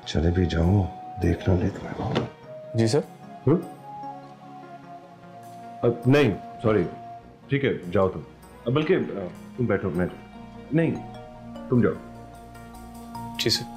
चले भी जाऊं देखना ले तुम्हें। जी सर। नहीं सॉरी, ठीक है जाओ तुम, बल्कि तुम बैठो, मैं नहीं तुम जाओ। जी सर।